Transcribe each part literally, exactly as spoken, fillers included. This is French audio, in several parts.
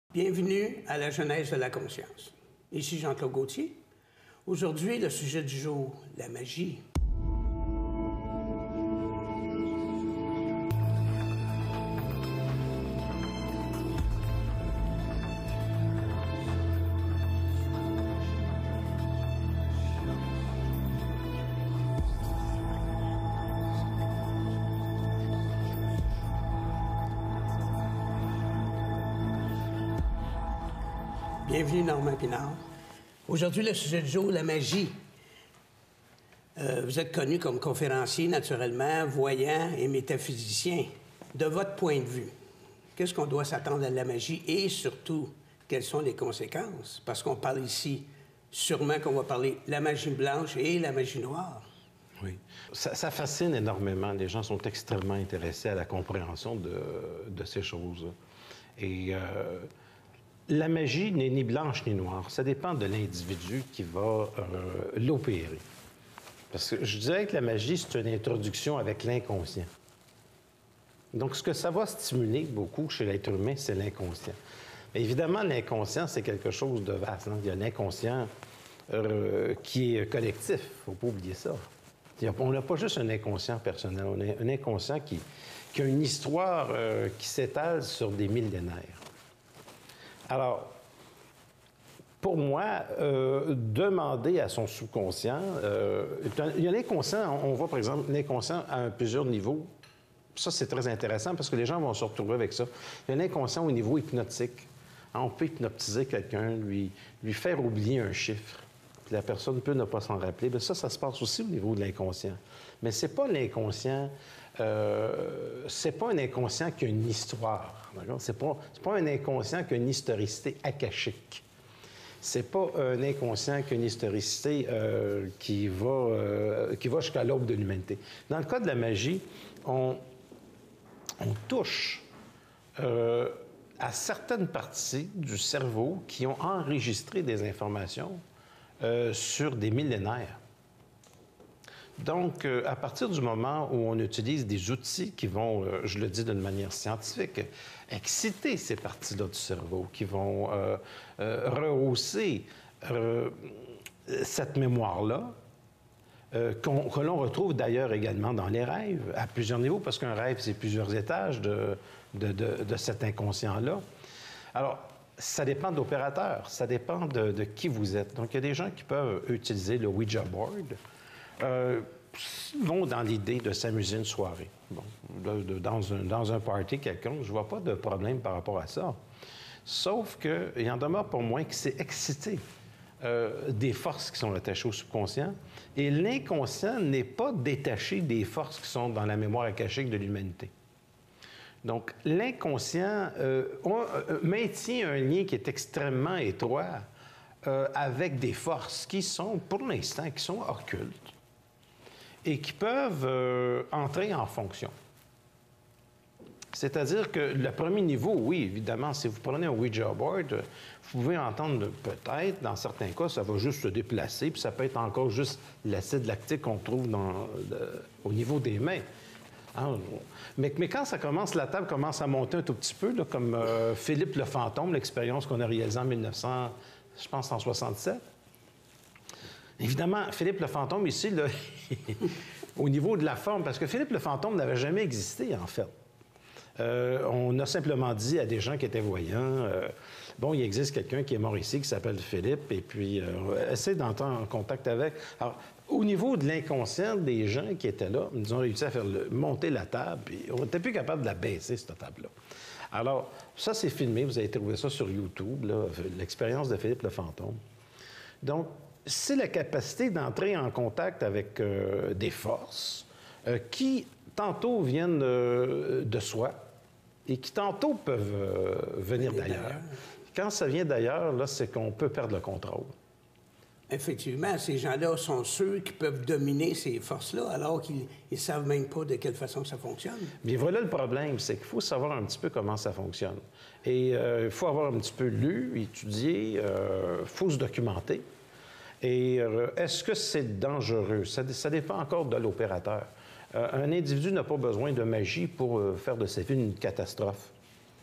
Bienvenue à la Genèse de la conscience. Ici Jean-Claude Gauthier. Aujourd'hui, le sujet du jour, la magie. Bienvenue, Normand Pinard. Aujourd'hui, le sujet du jour, la magie. Euh, vous êtes connu comme conférencier, naturellement, voyant et métaphysicien. De votre point de vue, qu'est-ce qu'on doit s'attendre à la magie et surtout, quelles sont les conséquences? Parce qu'on parle ici, sûrement qu'on va parler de la magie blanche et la magie noire. Oui. Ça, ça fascine énormément. Les gens sont extrêmement intéressés à la compréhension de, de ces choses. Et... Euh, La magie n'est ni blanche ni noire. Ça dépend de l'individu qui va euh, l'opérer. Parce que je dirais que la magie, c'est une introduction avec l'inconscient. Donc, ce que ça va stimuler beaucoup chez l'être humain, c'est l'inconscient. Mais évidemment, l'inconscient, c'est quelque chose de vaste. Hein? Il y a l'inconscient euh, qui est collectif. Il ne faut pas oublier ça. On n'a pas juste un inconscient personnel. On a un inconscient qui, qui a une histoire euh, qui s'étale sur des millénaires. Alors, pour moi, euh, demander à son subconscient, euh, il y a l'inconscient, on voit par exemple l'inconscient à plusieurs niveaux. Ça, c'est très intéressant parce que les gens vont se retrouver avec ça. Il y a l'inconscient au niveau hypnotique. On peut hypnotiser quelqu'un, lui, lui faire oublier un chiffre. Puis la personne peut ne pas s'en rappeler. Bien, ça, ça se passe aussi au niveau de l'inconscient. Mais c'est pas l'inconscient... Euh, c'est pas un inconscient qui a une histoire. C'est pas, c'est pas un inconscient qui a une historicité akashique. C'est pas un inconscient qui a une historicité euh, qui va, euh, qui va jusqu'à l'aube de l'humanité. Dans le cas de la magie, on, on touche euh, à certaines parties du cerveau qui ont enregistré des informations euh, sur des millénaires. Donc, euh, à partir du moment où on utilise des outils qui vont, euh, je le dis d'une manière scientifique, exciter ces parties-là du cerveau, qui vont euh, euh, rehausser euh, cette mémoire-là, euh, qu'on, que l'on retrouve d'ailleurs également dans les rêves, à plusieurs niveaux, parce qu'un rêve, c'est plusieurs étages de, de, de, de cet inconscient-là. Alors, ça dépend de l'opérateur, ça dépend de, de qui vous êtes. Donc, il y a des gens qui peuvent utiliser le Ouija board, Euh, vont dans l'idée de s'amuser une soirée. Bon, de, de, dans, un, dans un party quelconque, je ne vois pas de problème par rapport à ça. Sauf qu'il en demeure pour moi que c'est excité euh, des forces qui sont attachées au subconscient. Et l'inconscient n'est pas détaché des forces qui sont dans la mémoire akashique de l'humanité. Donc, l'inconscient euh, on, euh, maintient un lien qui est extrêmement étroit euh, avec des forces qui sont, pour l'instant, qui sont occultes et qui peuvent euh, entrer en fonction. C'est-à-dire que le premier niveau, oui, évidemment, si vous prenez un Ouija board, vous pouvez entendre peut-être, dans certains cas, ça va juste se déplacer, puis ça peut être encore juste l'acide lactique qu'on trouve dans, de, au niveau des mains. Hein? Mais, mais quand ça commence, la table commence à monter un tout petit peu, là, comme euh, Philippe le fantôme, l'expérience qu'on a réalisée en mille neuf cents, je pense en soixante-sept. Évidemment, Philippe le fantôme, ici, là, au niveau de la forme, parce que Philippe le fantôme n'avait jamais existé, en fait. Euh, on a simplement dit à des gens qui étaient voyants, euh, bon, il existe quelqu'un qui est mort ici, qui s'appelle Philippe, et puis euh, essaie d'entrer en contact avec. Alors, au niveau de l'inconscient des gens qui étaient là, ils ont réussi à faire le, monter la table, puis on n'était plus capable de la baisser, cette table-là. Alors, ça, c'est filmé, vous avez trouvé ça sur YouTube, l'expérience de Philippe le fantôme. Donc, c'est la capacité d'entrer en contact avec euh, des forces euh, qui, tantôt, viennent euh, de soi et qui, tantôt, peuvent euh, venir d'ailleurs. Quand ça vient d'ailleurs, là, c'est qu'on peut perdre le contrôle. Effectivement, ces gens-là sont ceux qui peuvent dominer ces forces-là, alors qu'ils ne savent même pas de quelle façon ça fonctionne. Bien, voilà le problème, c'est qu'il faut savoir un petit peu comment ça fonctionne. Et euh, il faut avoir un petit peu lu, étudié, il euh, faut se documenter. Et euh, est-ce que c'est dangereux? Ça, ça dépend encore de l'opérateur. Euh, un individu n'a pas besoin de magie pour euh, faire de sa vie une catastrophe.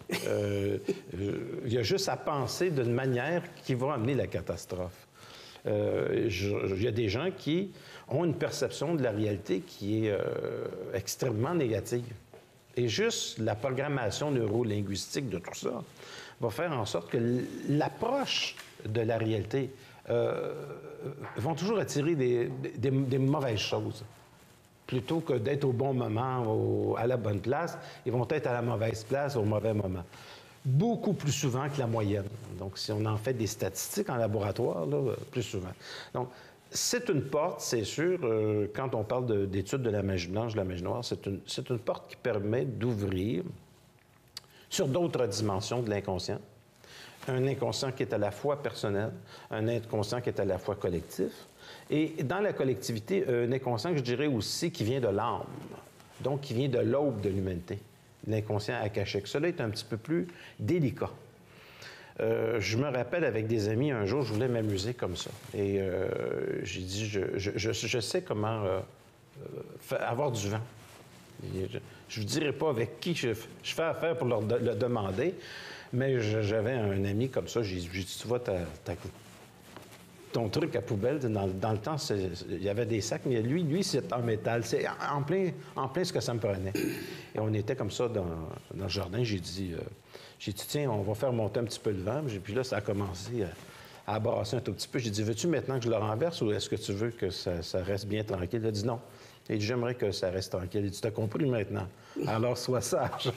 Euh, euh, il y a juste à penser d'une manière qui va amener la catastrophe. Euh, je, il y a des gens qui ont une perception de la réalité qui est euh, extrêmement négative. Et juste la programmation neurolinguistique de tout ça va faire en sorte que l'approche de la réalité euh, vont toujours attirer des, des, des mauvaises choses. Plutôt que d'être au bon moment, au, à la bonne place, ils vont être à la mauvaise place au mauvais moment. Beaucoup plus souvent que la moyenne. Donc, si on en fait des statistiques en laboratoire, là, plus souvent. Donc, c'est une porte, c'est sûr, euh, quand on parle d'études de, de la magie blanche, de la magie noire, c'est une, c'est une porte qui permet d'ouvrir sur d'autres dimensions de l'inconscient. Un inconscient qui est à la fois personnel, un inconscient qui est à la fois collectif. Et dans la collectivité, un inconscient que je dirais aussi qui vient de l'âme, donc qui vient de l'aube de l'humanité, l'inconscient akashique. Cela est un petit peu plus délicat. Euh, je me rappelle avec des amis, un jour, je voulais m'amuser comme ça. Et euh, j'ai dit, je, je, je, je sais comment euh, euh, avoir du vent. Je ne vous dirai pas avec qui je, je fais affaire pour leur de, le demander, mais j'avais un ami comme ça, j'ai dit, tu vois, ta, ta, ton truc à poubelle, dans, dans le temps, il y avait des sacs, mais lui, lui c'est en métal. C'est en plein, en plein ce que ça me prenait. Et on était comme ça dans, dans le jardin. J'ai dit, euh, j'ai dit, tiens, on va faire monter un petit peu le vent. Puis là, ça a commencé à, à brasser un tout petit peu. J'ai dit, veux-tu maintenant que je le renverse ou est-ce que tu veux que ça, ça reste bien tranquille? Il a dit non. Il dit, j'aimerais que ça reste tranquille. Il dit, tu as compris maintenant. Alors, sois sage.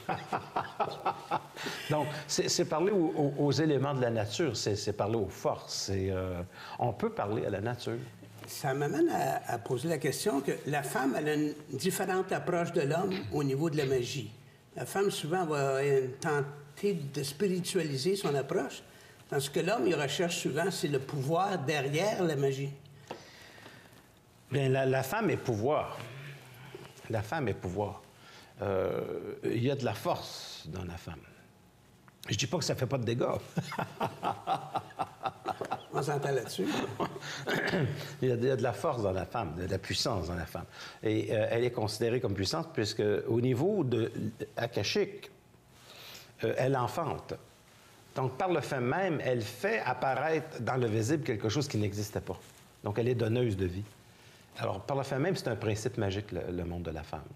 Donc, c'est parler aux, aux, aux éléments de la nature, c'est parler aux forces. Euh, on peut parler à la nature. Ça m'amène à, à poser la question que la femme, elle a une différente approche de l'homme au niveau de la magie. La femme, souvent, va tenter de spiritualiser son approche, tandis que l'homme, il recherche souvent, c'est le pouvoir derrière la magie. Bien, la, la femme est pouvoir. La femme est pouvoir. Euh, il y a de la force dans la femme. Je dis pas que ça fait pas de dégâts. On s'entend là-dessus. il, il y a de la force dans la femme, de la puissance dans la femme. Et euh, elle est considérée comme puissante puisque au niveau de akashique, euh, elle enfante. Donc, par le fait même, elle fait apparaître dans le visible quelque chose qui n'existait pas. Donc, elle est donneuse de vie. Alors, par le fait même, c'est un principe magique, le, le monde de la femme.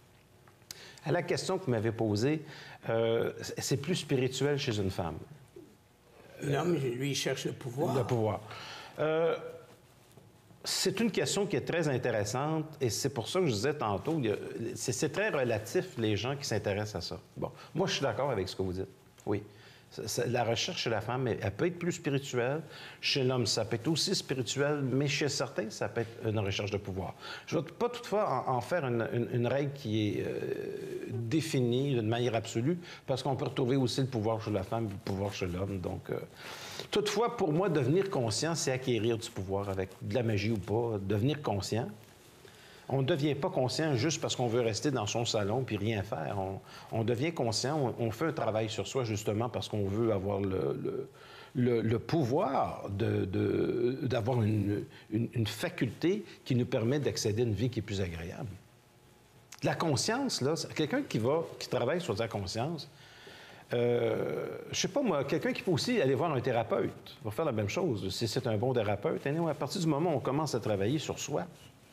À la question que vous m'avez posée, euh, c'est plus spirituel chez une femme. L'homme, lui, il cherche le pouvoir. Le pouvoir. Euh, c'est une question qui est très intéressante et c'est pour ça que je disais tantôt, c'est très relatif, les gens qui s'intéressent à ça. Bon, moi, je suis d'accord avec ce que vous dites. Oui. La recherche chez la femme, elle peut être plus spirituelle. Chez l'homme, ça peut être aussi spirituel, mais chez certains, ça peut être une recherche de pouvoir. Je ne veux pas toutefois en, en faire une, une, une règle qui est euh, définie d'une manière absolue, parce qu'on peut retrouver aussi le pouvoir chez la femme et le pouvoir chez l'homme. Donc, euh, toutefois, pour moi, devenir conscient, c'est acquérir du pouvoir avec de la magie ou pas. Devenir conscient. On ne devient pas conscient juste parce qu'on veut rester dans son salon puis rien faire. On, on devient conscient, on, on fait un travail sur soi justement parce qu'on veut avoir le, le, le, le pouvoir d'avoir une, une, une faculté qui nous permet d'accéder à une vie qui est plus agréable. La conscience, là, quelqu'un qui va, qui travaille sur sa conscience, euh, je sais pas moi, quelqu'un qui peut aussi aller voir un thérapeute, va faire la même chose, si c'est un bon thérapeute. À partir du moment où on commence à travailler sur soi,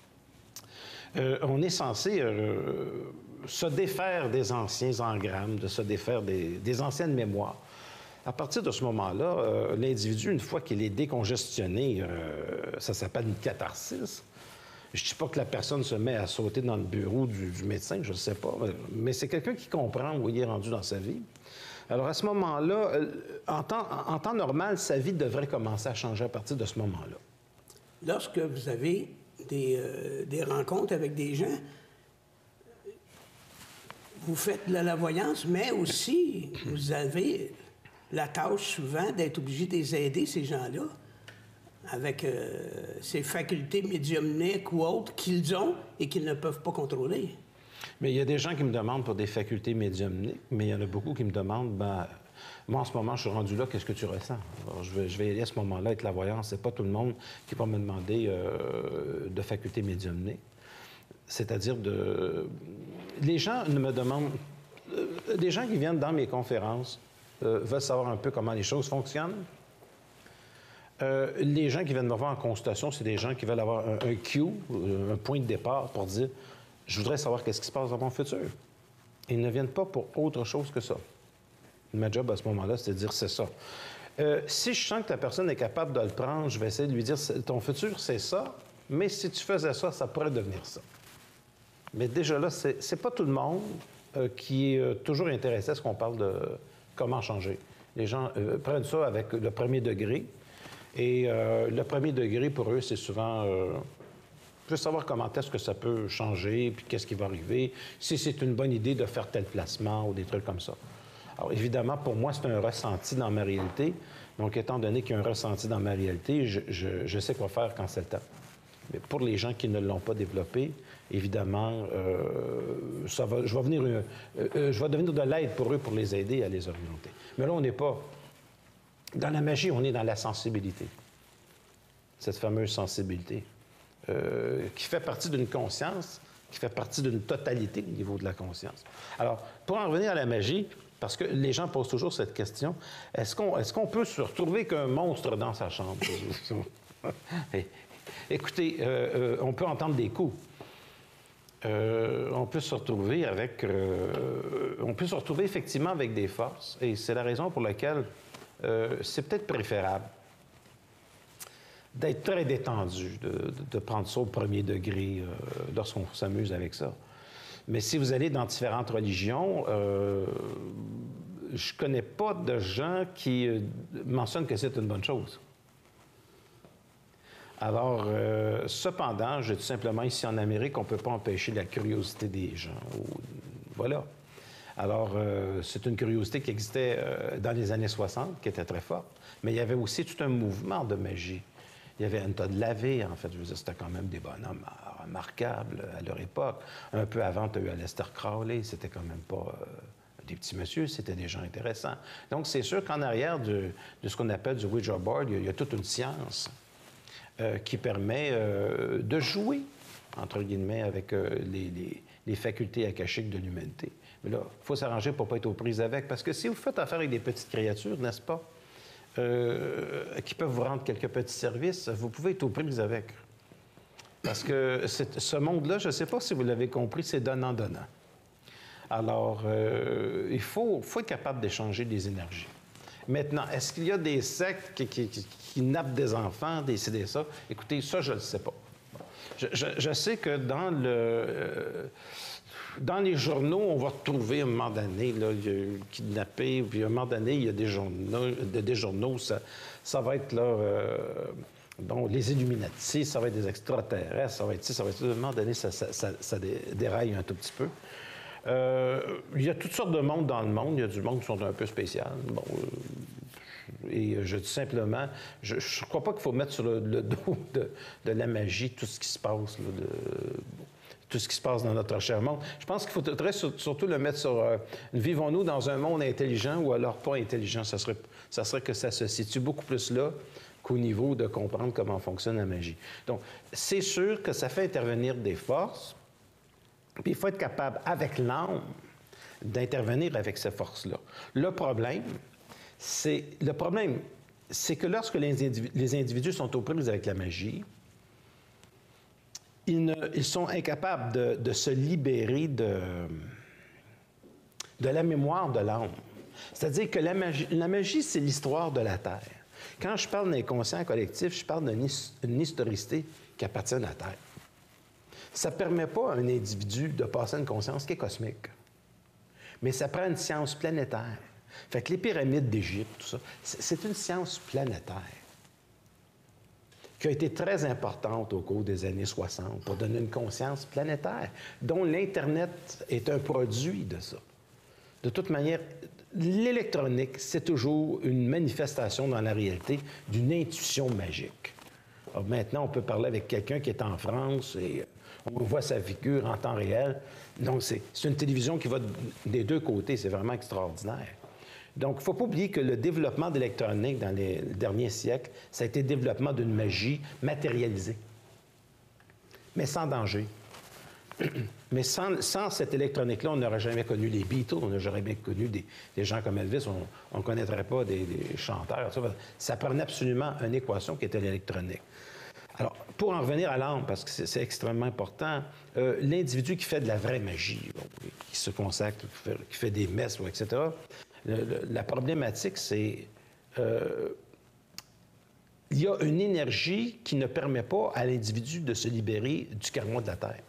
Euh, on est censé euh, se défaire des anciens engrammes, de se défaire des, des anciennes mémoires. À partir de ce moment-là, euh, l'individu, une fois qu'il est décongestionné, euh, ça s'appelle une catharsis. Je ne dis pas que la personne se met à sauter dans le bureau du, du médecin, je ne sais pas, mais c'est quelqu'un qui comprend où il est rendu dans sa vie. Alors, à ce moment-là, euh, en, temps, en temps normal, sa vie devrait commencer à changer à partir de ce moment-là. Lorsque vous avez Des, euh, des rencontres avec des gens, vous faites de la voyance, mais aussi, vous avez la tâche souvent d'être obligé de les aider, ces gens-là, avec euh, ces facultés médiumniques ou autres qu'ils ont et qu'ils ne peuvent pas contrôler. Mais il y a des gens qui me demandent pour des facultés médiumniques, mais il y en a beaucoup qui me demandent, ben, moi, en ce moment, je suis rendu là, qu'est-ce que tu ressens? Alors, je, vais, je vais aller à ce moment-là avec la voyance. C'est pas tout le monde qui va me demander euh, de facultés médiumniques. C'est-à-dire de... Les gens ne me demandent... des gens qui viennent dans mes conférences euh, veulent savoir un peu comment les choses fonctionnent. Euh, les gens qui viennent me voir en consultation, c'est des gens qui veulent avoir un, un cue, un point de départ pour dire « je voudrais savoir qu'est-ce qui se passe dans mon futur ». Ils ne viennent pas pour autre chose que ça. Ma job à ce moment-là, c'est de dire « c'est ça ». Euh, si je sens que la personne est capable de le prendre, je vais essayer de lui dire « ton futur, c'est ça, mais si tu faisais ça, ça pourrait devenir ça ». Mais déjà là, c'est, c'est pas tout le monde euh, qui est euh, toujours intéressé à ce qu'on parle de comment changer. Les gens euh, prennent ça avec le premier degré. Et euh, le premier degré, pour eux, c'est souvent euh, juste savoir comment est-ce que ça peut changer, puis qu'est-ce qui va arriver, si c'est une bonne idée de faire tel placement ou des trucs comme ça. Alors, évidemment, pour moi, c'est un ressenti dans ma réalité. Donc, étant donné qu'il y a un ressenti dans ma réalité, je, je, je sais quoi faire quand c'est le temps. Mais pour les gens qui ne l'ont pas développé, évidemment, euh, ça va, je, vais venir, euh, euh, je vais devenir de l'aide pour eux pour les aider à les orienter. Mais là, on n'est pas... Dans la magie, on est dans la sensibilité. Cette fameuse sensibilité euh, qui fait partie d'une conscience, qui fait partie d'une totalité au niveau de la conscience. Alors, pour en revenir à la magie, parce que les gens posent toujours cette question, est-ce qu'on, est-ce qu'on peut se retrouver qu'un monstre dans sa chambre? Écoutez, euh, euh, on peut entendre des coups. Euh, on peut se retrouver avec... Euh, on peut se retrouver effectivement avec des forces, et c'est la raison pour laquelle Euh, c'est peut-être préférable d'être très détendu, de, de, de prendre ça au premier degré euh, lorsqu'on s'amuse avec ça. Mais si vous allez dans différentes religions, euh, je ne connais pas de gens qui euh, mentionnent que c'est une bonne chose. Alors, euh, cependant, je dis simplement, ici en Amérique, on ne peut pas empêcher la curiosité des gens. Voilà. Alors, euh, c'est une curiosité qui existait euh, dans les années soixante, qui était très forte, mais il y avait aussi tout un mouvement de magie. Il y avait Anton LaVey, en fait, je veux dire, c'était quand même des bonhommes remarquables à leur époque. Un peu avant, tu as eu Aleister Crowley, c'était quand même pas euh, des petits messieurs, c'était des gens intéressants. Donc, c'est sûr qu'en arrière de, de ce qu'on appelle du Ouija board, il y a, il y a toute une science euh, qui permet euh, de jouer, entre guillemets, avec euh, les, les, les facultés akashiques de l'humanité. Mais là, il faut s'arranger pour ne pas être aux prises avec. Parce que si vous faites affaire avec des petites créatures, n'est-ce pas, euh, qui peuvent vous rendre quelques petits services, vous pouvez être aux prises avec. Parce que ce monde-là, je ne sais pas si vous l'avez compris, c'est donnant-donnant. Alors, euh, il faut, faut être capable d'échanger des énergies. Maintenant, est-ce qu'il y a des sectes qui, qui, qui, qui nappent des enfants, des ci, des ça? Écoutez, ça, je ne le sais pas. Je, je, je sais que dans le... Euh, Dans les journaux, on va retrouver à un moment donné, là, il y a kidnappé, puis à un moment donné, il y a des journaux, des journaux ça, ça va être là, euh, bon, les Illuminati, ça va être des extraterrestres, ça va être ça, ça va être... À un moment donné, ça, ça, ça, ça déraille un tout petit peu. Euh, il y a toutes sortes de monde dans le monde. Il y a du monde qui sont un peu spécial. Bon, euh, et je dis simplement, je ne crois pas qu'il faut mettre sur le, le dos de, de la magie tout ce qui se passe, là, de... tout ce qui se passe dans notre cher monde. Je pense qu'il faudrait surtout le mettre sur euh, vivons-nous dans un monde intelligent ou alors pas intelligent? Ça serait, ça serait que ça se situe beaucoup plus là qu'au niveau de comprendre comment fonctionne la magie. Donc, c'est sûr que ça fait intervenir des forces, puis il faut être capable, avec l'âme, d'intervenir avec ces forces-là. Le problème, c'est, le problème, c'est que lorsque les individus, les individus sont aux prises avec la magie, Ils, ne, ils sont incapables de, de se libérer de, de la mémoire de l'âme. C'est-à-dire que la magie, la magie, c'est l'histoire de la Terre. Quand je parle d'inconscient collectif, je parle d'une historicité qui appartient à la Terre. Ça ne permet pas à un individu de passer à une conscience qui est cosmique. Mais ça prend une science planétaire. Fait que les pyramides d'Égypte, tout ça, c'est une science planétaire qui a été très importante au cours des années soixante pour donner une conscience planétaire, dont l'Internet est un produit de ça. De toute manière, l'électronique, c'est toujours une manifestation dans la réalité d'une intuition magique. Alors maintenant, on peut parler avec quelqu'un qui est en France et on voit sa figure en temps réel. Donc, c'est une télévision qui va des deux côtés. C'est vraiment extraordinaire. Donc, il ne faut pas oublier que le développement de l'électronique dans les derniers siècles, ça a été le développement d'une magie matérialisée, mais sans danger. Mais sans, sans cette électronique-là, on n'aurait jamais connu les Beatles, on n'aurait jamais connu des, des gens comme Elvis, on ne connaîtrait pas des, des chanteurs. Ça, ça prenait absolument une équation qui était l'électronique. Alors, pour en revenir à l'âme, parce que c'est extrêmement important, euh, l'individu qui fait de la vraie magie, bon, qui se consacre, qui fait, qui fait des messes, et cetera, le, le, la problématique, c'est... Euh, il y a une énergie qui ne permet pas à l'individu de se libérer du karma de la Terre.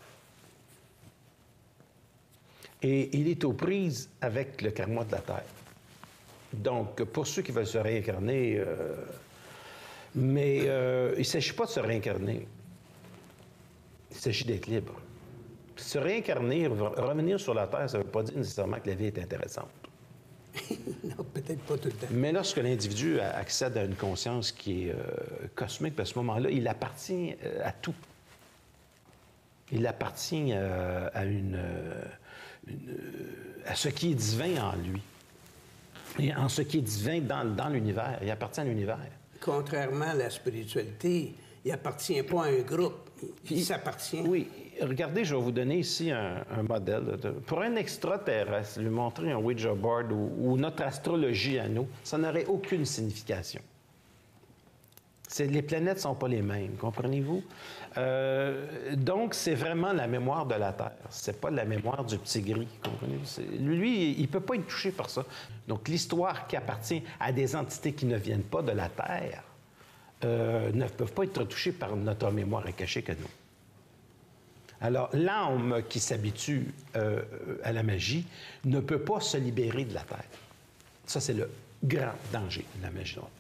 Et il est aux prises avec le karma de la Terre. Donc, pour ceux qui veulent se réincarner, euh, mais euh, il ne s'agit pas de se réincarner. Il s'agit d'être libre. Se réincarner, revenir sur la Terre, ça ne veut pas dire nécessairement que la vie est intéressante. Non, peut-être pas tout le temps. Mais lorsque l'individu accède à une conscience qui est euh, cosmique, à ce moment-là, il appartient euh, à tout. Il appartient euh, à une... Euh, Une, à ce qui est divin en lui. Et en ce qui est divin dans, dans l'univers. Il appartient à l'univers. Contrairement à la spiritualité, il n'appartient pas à un groupe. Il, il s'appartient. Oui. Regardez, je vais vous donner ici un, un modèle. De, pour un extraterrestre, lui montrer un Ouija board ou, ou notre astrologie à nous, ça n'aurait aucune signification. C'est, les planètes ne sont pas les mêmes, comprenez-vous? Euh, donc, c'est vraiment la mémoire de la Terre. C'est pas la mémoire du petit gris, comprenez-vous? Lui, il ne peut pas être touché par ça. Donc, l'histoire qui appartient à des entités qui ne viennent pas de la Terre euh, ne peuvent pas être touchées par notre mémoire cachée que nous. Alors, l'âme qui s'habitue euh, à la magie ne peut pas se libérer de la Terre. Ça, c'est le grand danger de la magie noire.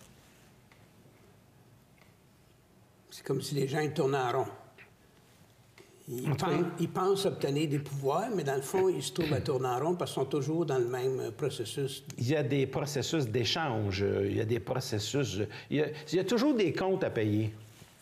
C'est comme si les gens ils tournent en rond. Ils, pensent, ils pensent obtenir des pouvoirs, mais dans le fond, ils se trouvent à tourner en rond parce qu'ils sont toujours dans le même processus. Il y a des processus d'échange, il y a des processus... Il y a, il y a toujours des comptes à payer.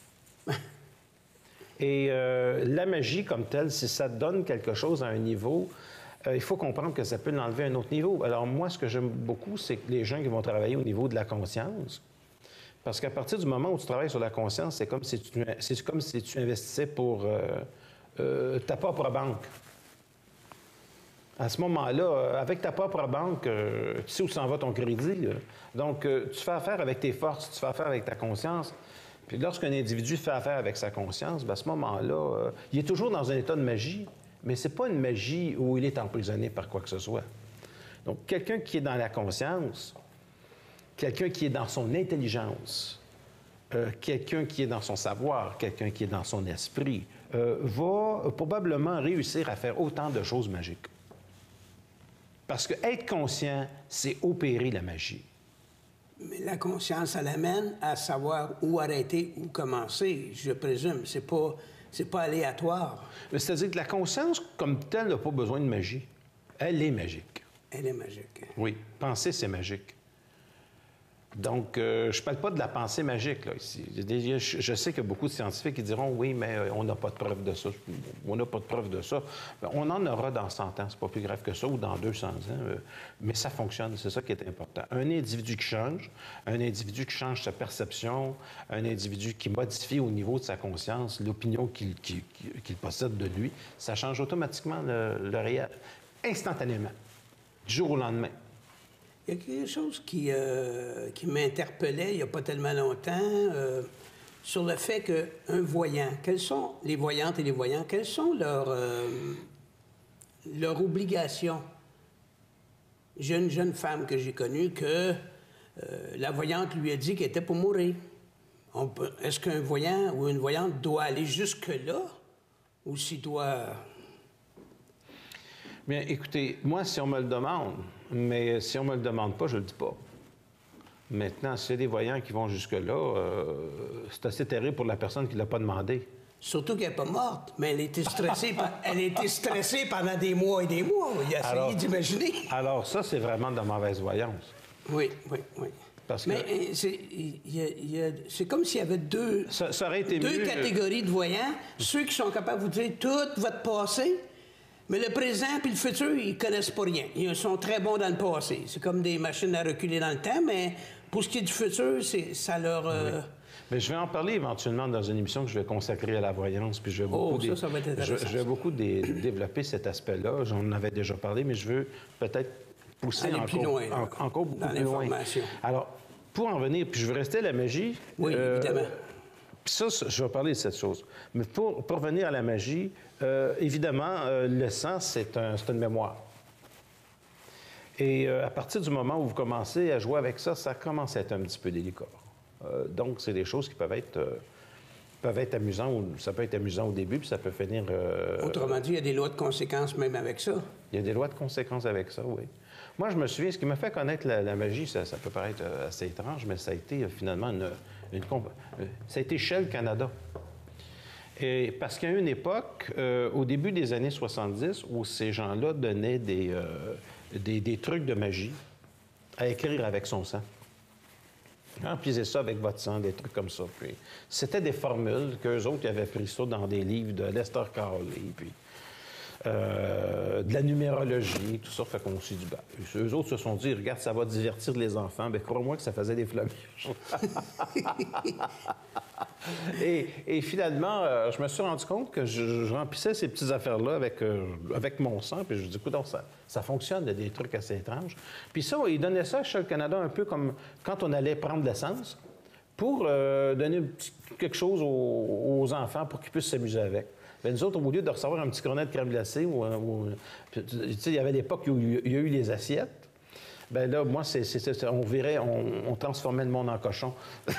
Et euh, la magie comme telle, si ça donne quelque chose à un niveau, euh, il faut comprendre que ça peut l'enlever à un autre niveau. Alors moi, ce que j'aime beaucoup, c'est que les gens qui vont travailler au niveau de la conscience, parce qu'à partir du moment où tu travailles sur la conscience, c'est comme si tu, c'est comme si tu investissais pour euh, euh, ta propre banque. À ce moment-là, avec ta propre banque, euh, tu sais où s'en va ton crédit. Là. Donc, euh, tu fais affaire avec tes forces, tu fais affaire avec ta conscience. Puis lorsqu'un individu fait affaire avec sa conscience, bien, à ce moment-là, euh, il est toujours dans un état de magie, mais ce n'est pas une magie où il est emprisonné par quoi que ce soit. Donc, quelqu'un qui est dans la conscience, quelqu'un qui est dans son intelligence, euh, quelqu'un qui est dans son savoir, quelqu'un qui est dans son esprit, euh, va probablement réussir à faire autant de choses magiques. Parce que être conscient, c'est opérer la magie. Mais la conscience, elle amène à savoir où arrêter, où commencer, je présume. C'est pas, c'est pas aléatoire. C'est-à-dire que la conscience, comme telle, n'a pas besoin de magie. Elle est magique. Elle est magique. Oui. Penser, c'est magique. Donc, euh, je ne parle pas de la pensée magique, là, ici. Je sais qu'il y a beaucoup de scientifiques qui diront « Oui, mais on n'a pas de preuve de ça. On n'a pas de preuve de ça. » On en aura dans cent ans, c'est pas plus grave que ça, ou dans deux cents ans. Euh, mais ça fonctionne, c'est ça qui est important. Un individu qui change, un individu qui change sa perception, un individu qui modifie au niveau de sa conscience l'opinion qu'il qu'il, qu'il possède de lui, ça change automatiquement le, le réel, instantanément, du jour au lendemain. Il y a quelque chose qui, euh, qui m'interpellait il n'y a pas tellement longtemps euh, sur le fait qu'un voyant, quelles sont les voyantes et les voyants, quelles sont leurs, euh, leurs obligations? J'ai une jeune femme que j'ai connue que euh, la voyante lui a dit qu'elle était pour mourir. On peut, est-ce qu'un voyant ou une voyante doit aller jusque-là ou s'il doit... Bien, écoutez, moi, si on me le demande, mais si on me le demande pas, je le dis pas. Maintenant, s'il y a des voyants qui vont jusque-là, euh, c'est assez terrible pour la personne qui ne l'a pas demandé. Surtout qu'elle n'est pas morte, mais elle a été stressée, par... elle a été stressée pendant des mois et des mois. Il a essayé alors, d'imaginer. Alors ça, c'est vraiment de la mauvaise voyance. Oui, oui, oui. Parce que... Mais c'est, il y a, il y a, c'est comme s'il y avait deux, ça, ça aurait été deux mieux, catégories de voyants. Ceux qui sont capables de vous dire tout votre passé, mais le présent puis le futur, ils ne connaissent pas rien. Ils sont très bons dans le passé. C'est comme des machines à reculer dans le temps, mais pour ce qui est du futur, c'est, ça leur... Euh, Mais je vais en parler éventuellement dans une émission que je vais consacrer à la voyance, puis je vais beaucoup, Oh, ça, dé... ça va être je, intéressant. je vais beaucoup dé... développer cet aspect-là. J'en avais déjà parlé, mais je veux peut-être pousser Aller encore, plus loin, là, en... encore beaucoup dans plus loin. l'information. Alors, pour en venir, puis je veux rester à la magie. Oui, euh, évidemment. Puis ça, je vais parler de cette chose. Mais pour, pour revenir à la magie, euh, évidemment, euh, le sang, c'est un, c'est une mémoire. Et euh, à partir du moment où vous commencez à jouer avec ça, ça commence à être un petit peu délicat. Euh, donc, c'est des choses qui peuvent être, euh, peuvent être amusantes. Ou ça peut être amusant au début, puis ça peut finir... Euh, Autrement dit, il y a des lois de conséquences même avec ça. Il y a des lois de conséquences avec ça, oui. Moi, je me souviens, ce qui m'a fait connaître la, la magie, ça, ça peut paraître euh, assez étrange, mais ça a été euh, finalement une... une comp... euh, ça a été Shell Canada. Et parce qu'il y a eu une époque, euh, au début des années soixante-dix, où ces gens-là donnaient des, euh, des, des trucs de magie à écrire avec son sang. Remplissez ça avec votre sang, des trucs comme ça. Puis, c'était des formules qu'eux autres avaient pris ça dans des livres de Lester Crowley, puis euh, de la numérologie, tout ça. Fait qu'on s'est dit, ben, eux autres se sont dit, regarde, ça va divertir les enfants. Bien, crois-moi que ça faisait des flamèches. et, et finalement, euh, je me suis rendu compte que je, je remplissais ces petites affaires-là avec, euh, avec mon sang. Puis je me dis, écoute, ça, ça fonctionne, il y a des trucs assez étranges. Puis ça, ils donnaient ça à Shell Canada un peu comme quand on allait prendre l'essence pour euh, donner un petit, quelque chose aux, aux enfants pour qu'ils puissent s'amuser avec. Bien, nous autres, au lieu de recevoir un petit cornet de crème glacée, ou, ou, tu sais, il y avait l'époque où il y a eu les assiettes. Bien là, moi, c'est, c'est, c'est, on virait, on, on transformait le monde en cochon.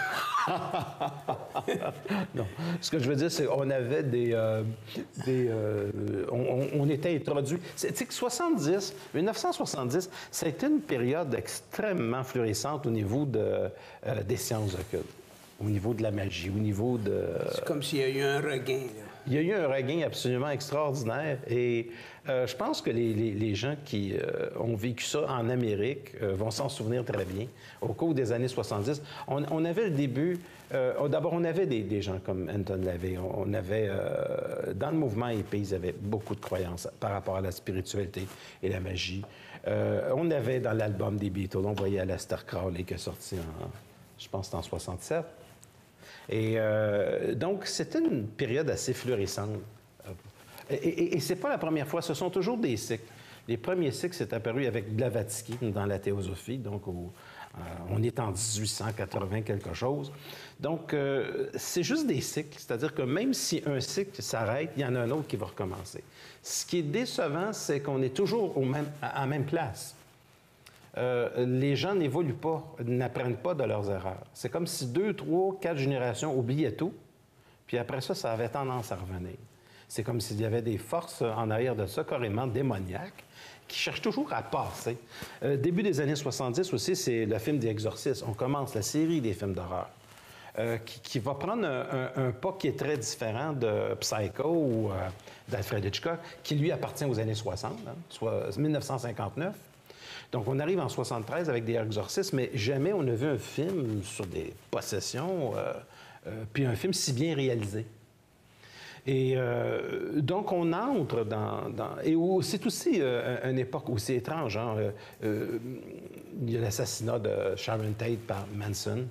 Non. Ce que je veux dire, c'est qu'on avait des... Euh, des euh, on, on était introduits... Tu sais que soixante-dix, dix-neuf cent soixante-dix, ça a été une période extrêmement florissante au niveau de, euh, des sciences occultes, au niveau de la magie, au niveau de... C'est comme s'il y a eu un regain, là. Il y a eu un regain absolument extraordinaire et euh, je pense que les, les, les gens qui euh, ont vécu ça en Amérique euh, vont s'en souvenir très bien. Au cours des années soixante-dix, on, on avait le début... Euh, d'abord, on avait des, des gens comme Anton LaVey. On, on avait... Euh, dans le mouvement hippie, ils avaient beaucoup de croyances par rapport à la spiritualité et la magie. Euh, on avait dans l'album des Beatles, on voyait Aleister Crowley qui est sorti en... je pense que c'était en soixante-sept. Et euh, donc, c'était une période assez florissante. Et, et, et c'est pas la première fois, ce sont toujours des cycles. Les premiers cycles, c'est apparu avec Blavatsky dans la théosophie, donc au, euh, on est en dix-huit cent quatre-vingts quelque chose. Donc, euh, c'est juste des cycles, c'est-à-dire que même si un cycle s'arrête, il y en a un autre qui va recommencer. Ce qui est décevant, c'est qu'on est toujours au même, à la même place. Euh, les gens n'évoluent pas, n'apprennent pas de leurs erreurs. C'est comme si deux, trois, quatre générations oubliaient tout, puis après ça, ça avait tendance à revenir. C'est comme s'il y avait des forces en arrière de ça, carrément démoniaques, qui cherchent toujours à passer. Euh, début des années soixante-dix aussi, c'est le film des Exorcistes. On commence la série des films d'horreur, euh, qui, qui va prendre un, un, un pas qui est très différent de Psycho ou euh, d'Alfred Hitchcock, qui lui appartient aux années soixante, hein, soit dix-neuf cent cinquante-neuf. Donc, on arrive en soixante-treize avec des exorcistes, mais jamais on a vu un film sur des possessions, euh, euh, puis un film si bien réalisé. Et euh, donc, on entre dans... dans et où, c'est aussi euh, une époque aussi étrange. Hein? Euh, euh, il y a l'assassinat de Sharon Tate par Manson.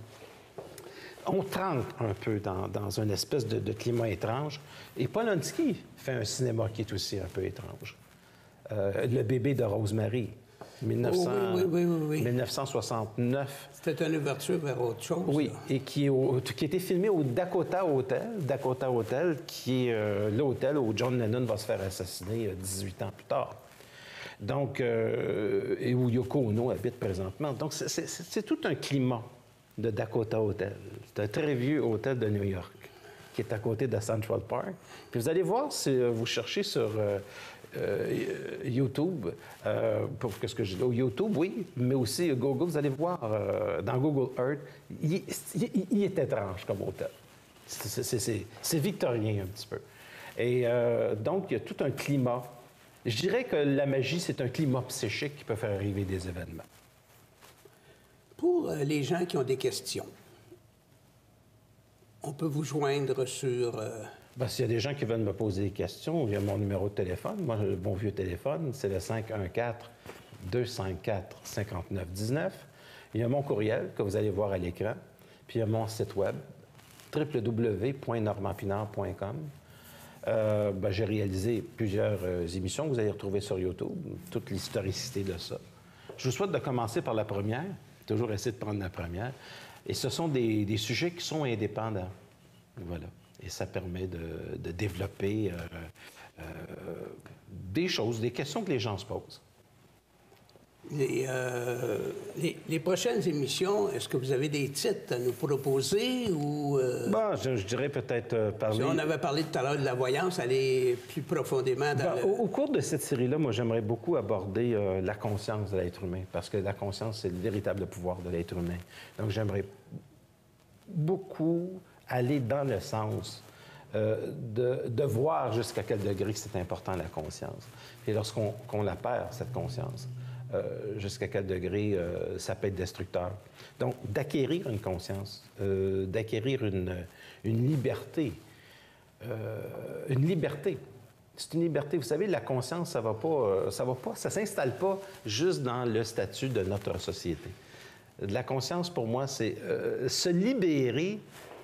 On trempe un peu dans, dans une espèce de, de climat étrange. Et Polanski fait un cinéma qui est aussi un peu étrange. Euh, Le bébé de Rosemary. mille neuf cents, oh, oui, oui, oui, oui. mille neuf cent soixante-neuf. C'était une ouverture vers autre chose. Oui, là. et qui, est au, qui a été filmé au Dakota Hotel. Dakota Hotel, qui est euh, l'hôtel où John Lennon va se faire assassiner euh, dix-huit ans plus tard. Donc, euh, et où Yoko Ono habite présentement. Donc, c'est, c'est, c'est tout un climat de Dakota Hotel. C'est un très vieux hôtel de New York qui est à côté de Central Park. Puis vous allez voir, si vous cherchez sur... Euh, Euh, YouTube, euh, pour qu'est-ce que je dis? YouTube, oui, mais aussi Google, vous allez voir euh, dans Google Earth, il, il, il est étrange comme hôtel. C'est, c'est, c'est, c'est victorien un petit peu. Et euh, donc, il y a tout un climat. Je dirais que la magie, c'est un climat psychique qui peut faire arriver des événements. Pour euh, les gens qui ont des questions, on peut vous joindre sur... Euh... Ben, s'il y a des gens qui veulent me poser des questions, il y a mon numéro de téléphone. Moi, le bon vieux téléphone, c'est le cinq un quatre, deux cinq quatre, cinq neuf un neuf. Il y a mon courriel que vous allez voir à l'écran. Puis il y a mon site web, w w w point normand pinard point com. Euh, ben, j'ai réalisé plusieurs euh, émissions que vous allez retrouver sur YouTube, toute l'historicité de ça. Je vous souhaite de commencer par la première, toujours essayer de prendre la première, et ce sont des, des sujets qui sont indépendants. Voilà. Et ça permet de, de développer euh, euh, des choses, des questions que les gens se posent. Les, euh, les, les prochaines émissions, est-ce que vous avez des titres à nous proposer ou... Euh, bon, je, je dirais peut-être euh, parler... Si on avait parlé tout à l'heure de la voyance, aller plus profondément dans ben, le... au, au cours de cette série-là, moi, j'aimerais beaucoup aborder euh, la conscience de l'être humain, parce que la conscience, c'est le véritable pouvoir de l'être humain. Donc, j'aimerais beaucoup aller dans le sens euh, de, de voir jusqu'à quel degré c'est important, la conscience. Et lorsqu'on qu'on la perd, cette conscience, Euh, jusqu'à quel degré euh, ça peut être destructeur. Donc, d'acquérir une conscience, euh, d'acquérir une, une liberté, euh, une liberté. C'est une liberté. Vous savez, la conscience, ça va pas, euh, ça va pas, ça s'installe pas juste dans le statut de notre société. La conscience, pour moi, c'est euh, se libérer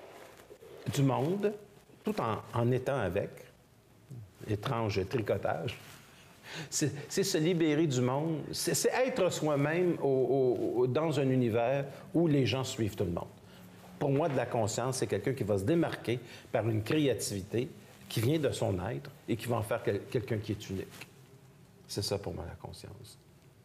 du monde tout en, en étant avec. Étrange tricotage. C'est, c'est se libérer du monde, c'est, c'est être soi-même au, au, dans un univers où les gens suivent tout le monde. Pour moi, de la conscience, c'est quelqu'un qui va se démarquer par une créativité qui vient de son être et qui va en faire quel, quelqu'un qui est unique. C'est ça pour moi, la conscience.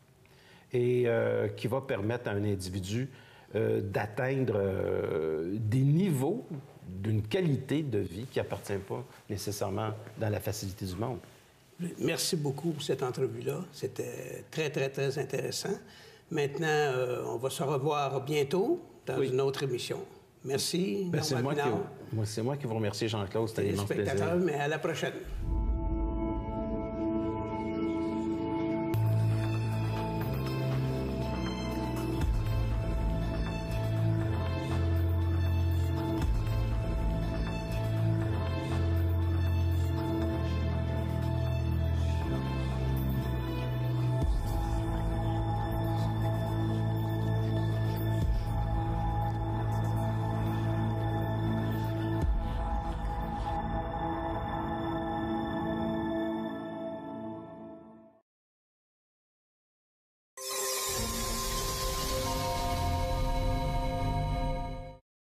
Et euh, qui va permettre à un individu euh, d'atteindre euh, des niveaux d'une qualité de vie qui n'appartient pas nécessairement dans la facilité du monde. Merci beaucoup pour cette entrevue-là. C'était très, très, très intéressant. Maintenant, euh, on va se revoir bientôt dans oui. une autre émission. Merci. Ben, c'est, moi qui, moi, c'est moi qui vous remercie, Jean-Claude. C'était un immense plaisir. Mais à la prochaine.